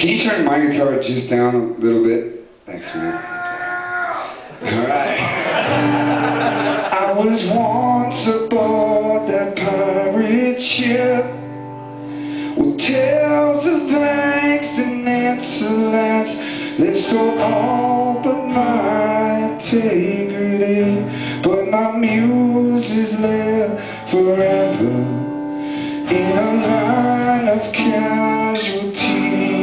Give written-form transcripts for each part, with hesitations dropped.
Can you turn my guitar just down a little bit? Thanks, man. Alright. I was once aboard that pirate ship with tales of angst and insolence that stole all but my integrity. But my muses live forever in a line of casualties.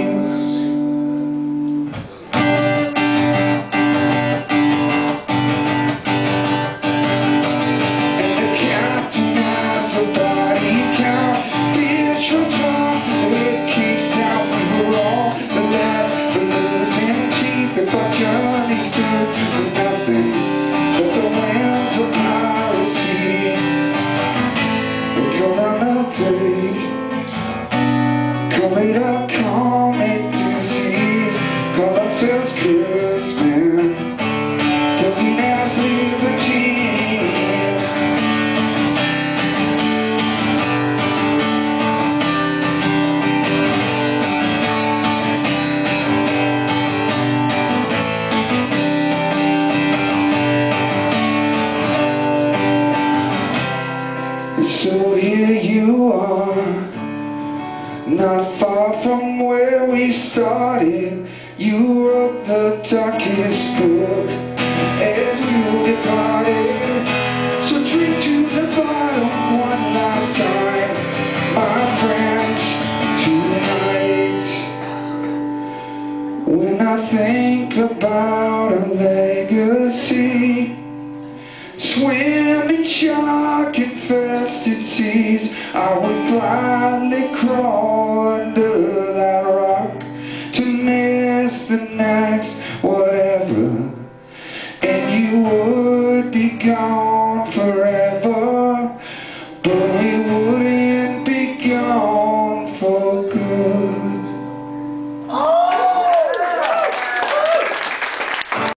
So here you are, not far from where we started. You wrote the darkest book as you departed. So drink to the bottom one last time, my friends, tonight. When I think about a legacy, swim in shark-infested seas, I would gladly crawl under that rock to miss the next whatever, and you would be gone forever.